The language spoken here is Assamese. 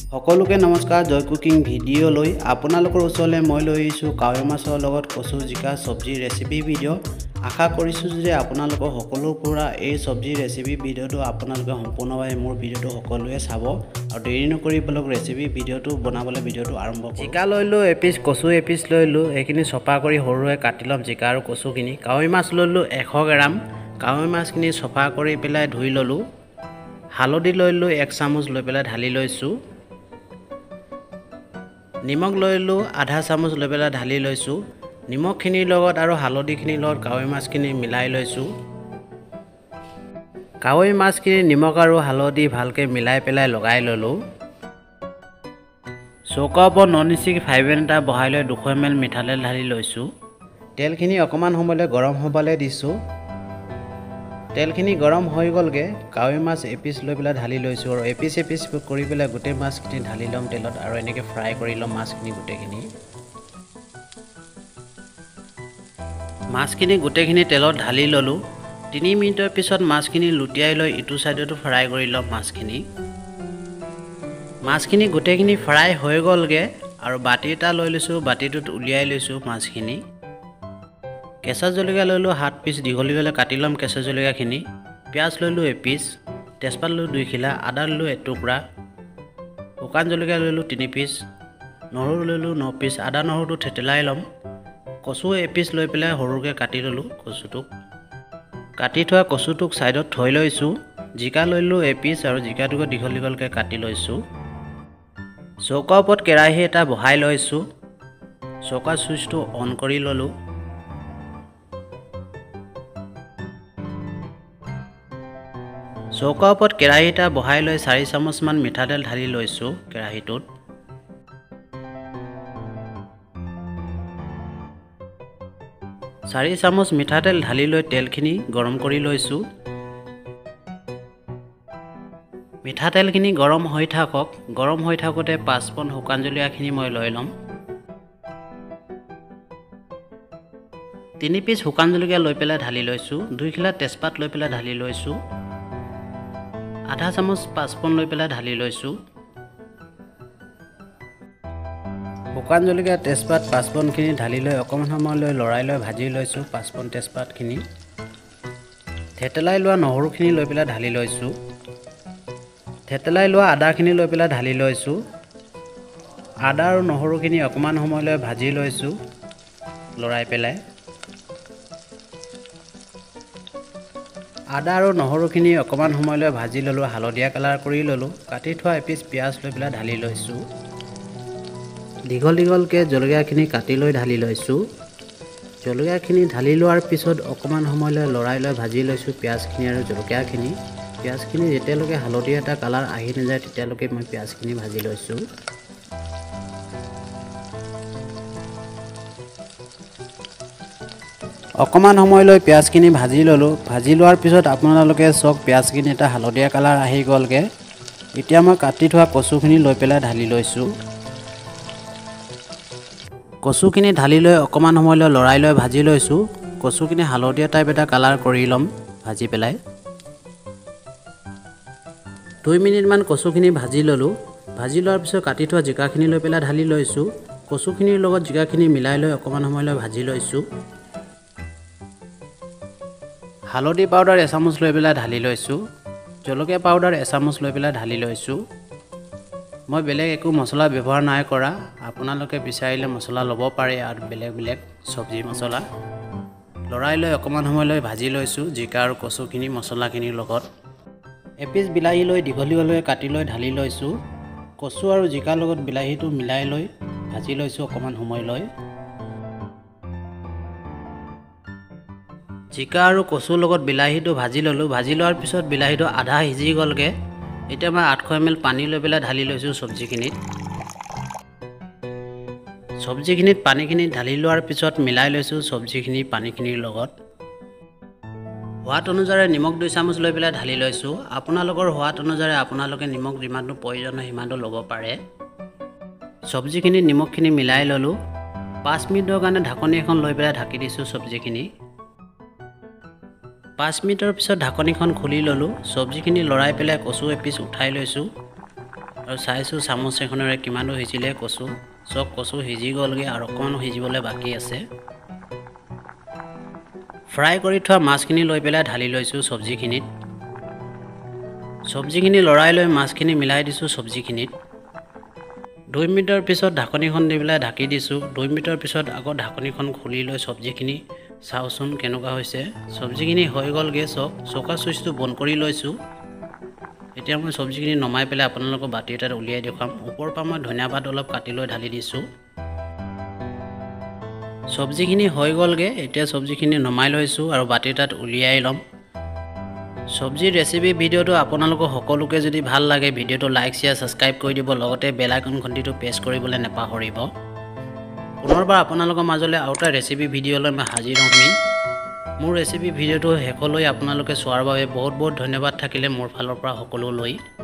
সকলোকে নমস্কাৰ জয় কুকিং ভিডিঅ' লৈ আপোনালোকৰ ওচৰলৈ মই লৈ আহিছোঁ কাৱৈ মাছৰ লগত কচু জিকা চব্জি ৰেচিপি ভিডিঅ' আশা কৰিছোঁ যে আপোনালোকৰ সকলোৰ পৰা এই চব্জি ৰেচিপি ভিডিঅ'টো আপোনালোকে সম্পূৰ্ণভাৱে মোৰ ভিডিঅ'টো সকলোৱে চাব আৰু দেৰি নকৰি বলক ৰেচিপি ভিডিঅ'টো বনাবলৈ ভিডিঅ'টো আৰম্ভ কৰোঁ। জিকা লৈলোঁ এপিচ কচু এপিচ লৈলোঁ এইখিনি চফা কৰি সৰুকৈ কাটি ল'ম জিকা আৰু কচুখিনি। কাৱৈ মাছ লৈলোঁ 100 গ্ৰাম কাৱৈ মাছখিনি চফা কৰি পেলাই ধুই ল'লোঁ। হালধি লৈলোঁ 1 চামুচ লৈ পেলাই ঢালি লৈছোঁ। নিমখ লৈলোঁ আধা চামুচ লৈ পেলাই ঢালি লৈছোঁ। নিমখখিনিৰ লগত আৰু হালধিখিনিৰ লগত কাৱৈ মাছখিনি মিলাই লৈছোঁ। কাৱৈ মাছখিনি নিমখ আৰু হালধি ভালকৈ মিলাই পেলাই লগাই ল'লোঁ। চৌকাৰ ওপৰত ননষ্টিক ফ্ৰাইপেন এটা বহাই লৈ 200 ml মিঠাতেল ঢালি লৈছোঁ। তেলখিনি অকণমান সময়লৈ গৰম হ'বলৈ দিছোঁ। তেলখিনি গৰম হৈ গ'লগৈ কাৱৈ মাছ এপিচ লৈ পেলাই ঢালি লৈছোঁ আৰু এপিচ কৰি পেলাই গোটেই মাছখিনি ঢালি ল'ম তেলত আৰু এনেকৈ ফ্ৰাই কৰি ল'ম মাছখিনি গোটেইখিনি। মাছখিনি গোটেইখিনি তেলত ঢালি ল'লোঁ। 3 মিনিটৰ পিছত মাছখিনি লুটিয়াই লৈ ইটো ছাইডতো ফ্ৰাই কৰি ল'ম মাছখিনি। মাছখিনি গোটেইখিনি ফ্ৰাই হৈ গ'লগৈ আৰু বাতি এটা লৈ লৈছোঁ বাতিটোত উলিয়াই লৈছোঁ মাছখিনি। কেঁচা জলকীয়া লৈলোঁ 7 পিচ দীঘলীয়াকৈ কাটি ল'ম কেঁচা জলকীয়াখিনি। পিঁয়াজ লৈলোঁ এপিচ, তেজপাত লৈলোঁ 2 খিলা, আদা লৈলোঁ 1 টুকুৰা, শুকান জলকীয়া লৈলোঁ 3 পিচ, নহৰু লৈলোঁ 9 পিচ। আদা নহৰুটো থেতেলাই ল'ম। কচু এপিচ লৈ পেলাই সৰুকৈ কাটি ল'লোঁ কচুটোক। কাটি থোৱা কচুটোক ছাইডত থৈ লৈছোঁ। জিকা লৈলোঁ এপিচ আৰু জিকাটোকো দীঘলকৈ কাটি লৈছোঁ। চৌকাৰ ওপৰত কেৰাহী এটা বহাই লৈছোঁ। চৌকাৰ চুইচটো অন কৰি ল'লোঁ। চৌকাৰ ওপৰত কেৰাহী এটা বহাই লৈ 4 চামুচমান মিঠাতেল ঢালি লৈছোঁ কেৰাহীটোত। চাৰি চামুচ মিঠাতেল ঢালি লৈ তেলখিনি গৰম কৰি লৈছোঁ। মিঠাতেলখিনি গৰম হৈ থাকক। গৰম হৈ থাকোঁতে 5 পোন শুকান জলকীয়াখিনি মই লৈ ল'ম। 3 পিচ শুকান জলকীয়া লৈ পেলাই ঢালি লৈছোঁ। 2 খিলা তেজপাত লৈ পেলাই ঢালি লৈছোঁ। আধা চামুচ 5 পোন লৈ পেলাই ঢালি লৈছোঁ। শুকান জলকীয়া তেজপাত 5 পোনখিনি ঢালি লৈ অকণমান সময়লৈ লৰাই লৈ ভাজি লৈছোঁ 5 পোন তেজপাতখিনি। থেতেলাই লোৱা নহৰুখিনি লৈ পেলাই ঢালি লৈছোঁ। থেতেলাই লোৱা আদাখিনি লৈ পেলাই ঢালি লৈছোঁ। আদা আৰু নহৰুখিনি অকণমান সময়লৈ ভাজি লৈছোঁ লৰাই পেলাই। আদা আৰু নহৰুখিনি অকণমান সময়লৈ ভাজি ল'লোঁ, হালধীয়া কালাৰ কৰি ল'লোঁ। কাটি থোৱা এপিচ পিঁয়াজ লৈ পেলাই ঢালি লৈছোঁ। দীঘলকৈ জলকীয়াখিনি কাটি লৈ ঢালি লৈছোঁ। জলকীয়াখিনি ঢালি লোৱাৰ পিছত অকণমান সময়লৈ লৰাই লৈ ভাজি লৈছোঁ পিঁয়াজখিনি আৰু জলকীয়াখিনি। পিঁয়াজখিনি যেতিয়ালৈকে হালধীয়া এটা কালাৰ আহি নাযায় তেতিয়ালৈকে মই পিঁয়াজখিনি ভাজি লৈছোঁ। অকণমান সময়লৈ পিঁয়াজখিনি ভাজি ল'লোঁ। ভাজি লোৱাৰ পিছত আপোনালোকে চাওক পিঁয়াজখিনি এটা হালধীয়া কালাৰ আহি গ'লগৈ। এতিয়া মই কাটি থোৱা কচুখিনি লৈ পেলাই ঢালি লৈছোঁ। কচুখিনি ঢালি লৈ অকণমান সময়লৈ লৰাই লৈ ভাজি লৈছোঁ। কচুখিনি হালধীয়া টাইপ এটা কালাৰ কৰি ল'ম ভাজি পেলাই। 2 মিনিটমান কচুখিনি ভাজি ল'লোঁ। ভাজি লোৱাৰ পিছত কাটি থোৱা জিকাখিনি লৈ পেলাই ঢালি লৈছোঁ। কচুখিনিৰ লগত জিকাখিনি মিলাই লৈ অকণমান সময়লৈ ভাজি লৈছোঁ। হালধি পাউডাৰ 1 চামুচ লৈ পেলাই ঢালি লৈছোঁ। জলকীয়া পাউডাৰ 1 চামুচ লৈ পেলাই ঢালি লৈছোঁ। মই বেলেগ একো মছলা ব্যৱহাৰ নাই কৰা। আপোনালোকে বিচাৰিলে মছলা ল'ব পাৰে আৰু বেলেগ চব্জি মছলা। লৰাই লৈ অকণমান সময়লৈ ভাজি লৈছোঁ জিকা আৰু কচুখিনি মছলাখিনিৰ লগত। এপিচ বিলাহী লৈ দীঘলীয়াকৈ কাটি লৈ ঢালি লৈছোঁ। কচু আৰু জিকাৰ লগত বিলাহীটো মিলাই লৈ ভাজি লৈছোঁ অকণমান সময়লৈ। জিকা আৰু কচুৰ লগত বিলাহীটো ভাজি ল'লোঁ। ভাজি লোৱাৰ পিছত বিলাহীটো আধা সিজি গ'লগৈ। এতিয়া মই 800 ml পানী লৈ পেলাই ঢালি লৈছোঁ চব্জিখিনিত। চব্জিখিনিত পানীখিনি ঢালি লোৱাৰ পিছত মিলাই লৈছোঁ চব্জিখিনি পানীখিনিৰ লগত। সোৱাদ অনুযায়ী নিমখ 2 চামুচ লৈ পেলাই ঢালি লৈছোঁ। আপোনালোকৰ সোৱাদ অনুযায়ী আপোনালোকে নিমখ যিমানটো প্ৰয়োজন হয় সিমানটো ল'ব পাৰে। চব্জিখিনিত নিমখখিনি মিলাই ল'লোঁ। 5 মিনিটৰ কাৰণে ঢাকনি এখন লৈ পেলাই ঢাকি দিছোঁ চব্জিখিনি। 5 মিনিটৰ পিছত ঢাকনিখন খুলি ল'লোঁ। চব্জিখিনি লৰাই পেলাই কচু এপিচ উঠাই লৈছোঁ আৰু চাইছোঁ চামুচ এখনেৰে কিমানো সিজিলে কচু চব কচু সিজি গ'লগৈ আৰু অকণমান সিজিবলৈ বাকী আছে ফ্ৰাই কৰি থোৱা মাছখিনি লৈ পেলাই ঢালি লৈছোঁ চব্জিখিনি লৰাই লৈ মাছখিনি মিলাই দিছোঁ চব্জিখিনিত 2 মিনিটৰ পিছত ঢাকনিখন দি পেলাই ঢাকি দিছোঁ 2 মিনিটৰ পিছত আকৌ ঢাকনিখন খুলি লৈ চব্জিখিনি চাওচোন কেনেকুৱা হৈছে চব্জিখিনি হৈ গ'লগৈ চৌকা চুইচটো বন্ধ কৰি লৈছোঁ এতিয়া মই চব্জিখিনি নমাই পেলাই আপোনালোকক বাটি এটাত উলিয়াই দেখুৱাম ওপৰৰ পৰা মই ধনিয়া পাত অলপ কাটি লৈ ঢালি দিছোঁ চব্জিখিনি হৈ গ'লগৈ এতিয়া চব্জিখিনি নমাই লৈছোঁ আৰু বাটি এটাত উলিয়াই ল'ম চব্জিৰ ৰেচিপি ভিডিঅ'টো আপোনালোকক সকলোকে যদি ভাল লাগে ভিডিঅ'টো লাইক শ্বেয়াৰ ছাবস্ক্ৰাইব কৰি দিব লগতে বেল আইকন ঘণ্টিটো প্ৰেছ কৰিবলৈ নাপাহৰিব পুনৰবাৰ আপোনালোকৰ মাজলৈ আৰু এটা ৰেচিপি ভিডিঅ'লৈ মই হাজিৰ হ'ম মোৰ ৰেচিপি ভিডিঅ'টো শেষলৈ আপোনালোকে চোৱাৰ বাবে বহুত বহুত ধন্যবাদ থাকিলে মোৰ ফালৰ পৰা সকলোলৈ